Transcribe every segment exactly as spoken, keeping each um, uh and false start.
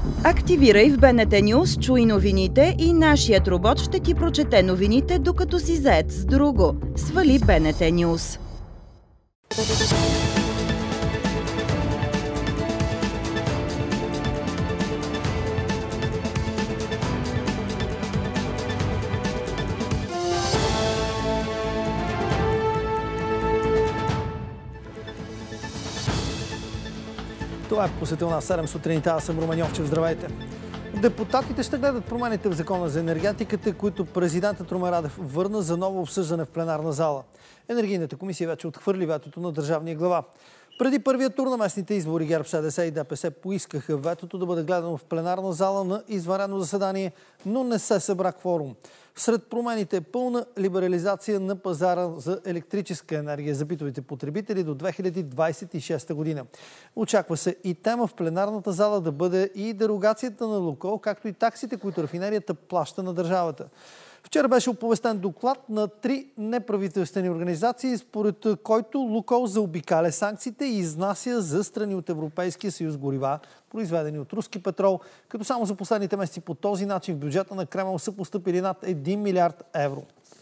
Активирай в БНТ News, чуй новините и нашият робот ще ти прочете новините, докато си зает с друго. Свали БНТ News. Това е посетил на седем сутринта. Аз съм Румен Йовчев. Здравейте! Депутатите ще гледат промените в закона за енергетиката, които президентът Румен Радев върна за ново обсъждане в пленарна зала. Енергийната комисия вече отхвърли ветото на държавния глава. Преди първия тур на местните избори ГЕРБ, СДС и ДПС поискаха ветото да бъде гледано в пленарна зала на извънредно заседание, но не се събра кворум. Сред промените е пълна либерализация на пазара за електрическа енергия за битовите потребители до две хиляди двадесет и шеста година. Очаква се и тема в пленарната зала да бъде и дерогацията на Лукойл, както и таксите, които рафинерията плаща на държавата. Вчера беше оповестен доклад на три неправителствени организации, според който Лукойл заобикаля санкциите и изнася за страни от Европейския съюз горива, произведени от руски петрол, като само за последните месеци по този начин в бюджета на Кремъл са постъпили над един милиард евро.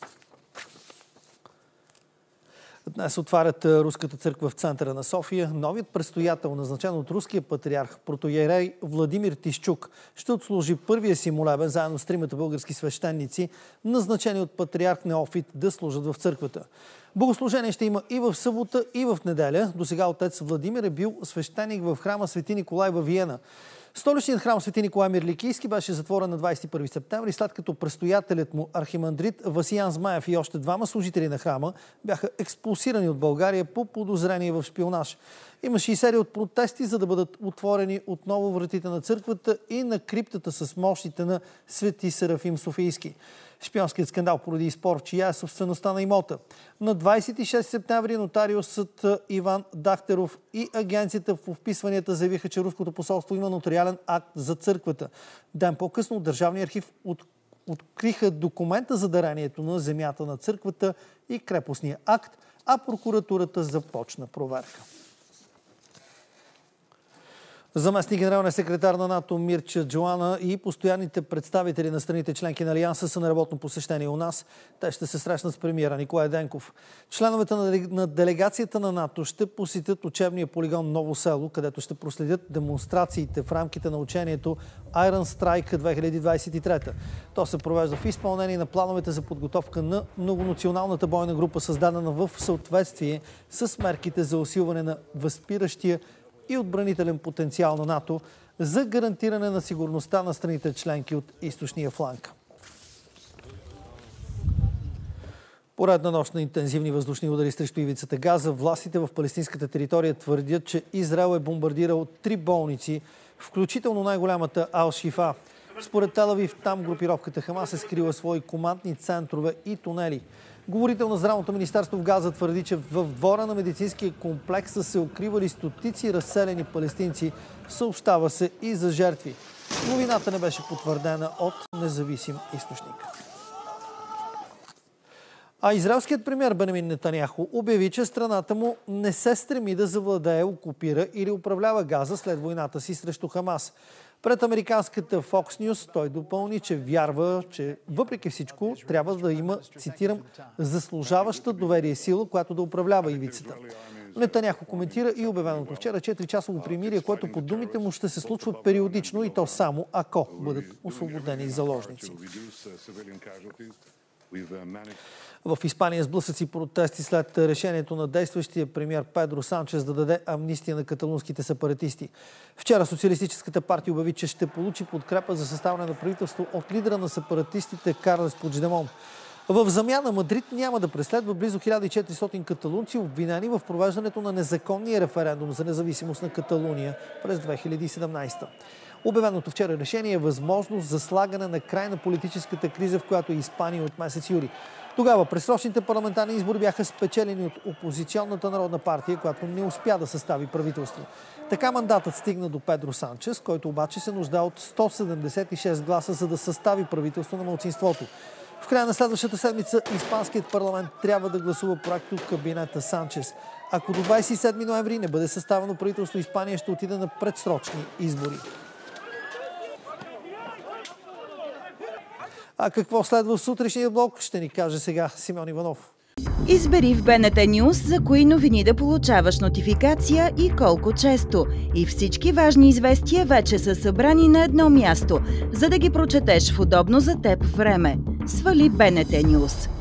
Днес отварят Руската църква в центъра на София. Новият предстоятел, назначен от руския патриарх, протоиерей Владимир Тищук, ще отслужи първия си молебен заедно с тримата български свещеници, назначени от патриарх Неофит да служат в църквата. Богослужение ще има и в събота, и в неделя. Досега отец Владимир е бил свещеник в храма Свети Николай във Виена. Столичният храм Свети Николай Мирликийски беше затворен на двадесет и първи септември, след като предстоятелят му архимандрит Васиян Змаев и още двама служители на храма бяха експулсирани от България по подозрение в шпионаж. Имаше и серия от протести, за да бъдат отворени отново вратите на църквата и на криптата с мощите на Свети Серафим Софийски. Шпионският скандал породи спор, чия е собствеността на имота. На двадесет и шести септември нотариусът Иван Дахтеров и агенцията по вписванията заявиха, че руското посолство има нотариален акт за църквата. Ден по-късно от Държавния архив от... откриха документа за дарението на земята на църквата и крепостния акт, а прокуратурата започна проверка. Заместник генералният секретар на НАТО Мирча Джоана и постоянните представители на страните членки на Алианса са на работно посещение у нас. Те ще се срещнат с премиера Николай Денков. Членовете на делегацията на НАТО ще посетят учебния полигон Ново село, където ще проследят демонстрациите в рамките на учението Iron Strike две хиляди двадесет и трета. То се провежда в изпълнение на плановете за подготовка на многонационалната бойна група, създадена в съответствие с мерките за усилване на възпиращия и отбранителен потенциал на НАТО за гарантиране на сигурността на страните членки от източния фланг. Поредна нощ на интензивни въздушни удари срещу ивицата Газа, властите в палестинската територия твърдят, че Израел е бомбардирал три болници, включително най-голямата Ал-Шифа. Според Тел Авив, там групировката Хамас е скрила свои командни центрове и тунели. Говорител на Здравното министерство в Газа твърди, че в двора на медицинския комплекс са се укривали стотици разселени палестинци. Съобщава се и за жертви. Новината не беше потвърдена от независим източник. А израелският премиер Бенямин Нетаняху обяви, че страната му не се стреми да завладее, окупира или управлява Газа след войната си срещу Хамас. Пред американската Fox News той допълни, че вярва, че въпреки всичко трябва да има, цитирам, заслужаваща доверие сила, която да управлява ивицата. Нетаняху коментира и обявеното вчера четиричасово примирие, което по думите му ще се случва периодично и то само ако бъдат освободени заложници. В Испания сблъсъци протести след решението на действащия премиер Педро Санчес да даде амнистия на каталунските сепаратисти. Вчера Социалистическата партия обяви, че ще получи подкрепа за съставяне на правителство от лидера на сепаратистите Карлес Пучдемон. В замяна Мадрид няма да преследва близо хиляда и четиристотин каталунци, обвинени в провеждането на незаконния референдум за независимост на Каталуния през две хиляди и седемнадесета. Обявеното вчера решение е възможност за слагане на край на политическата криза, в която е Испания от месец юли. Тогава предсрочните парламентарни избори бяха спечелени от опозиционната народна партия, която не успя да състави правителство. Така мандатът стигна до Педро Санчес, който обаче се нужда от сто седемдесет и шест гласа, за да състави правителство на малцинството. В края на следващата седмица Испанският парламент трябва да гласува проект от кабинета Санчес. Ако до двадесет и седми ноември не бъде съставено правителство, Испания ще отиде на предсрочни избори. А какво следва в сутрешния блок, ще ни каже сега Симеон Иванов. Избери в БНТ Нюз за кои новини да получаваш нотификация и колко често. И всички важни известия вече са събрани на едно място, за да ги прочетеш в удобно за теб време. Свали БНТ Нюз.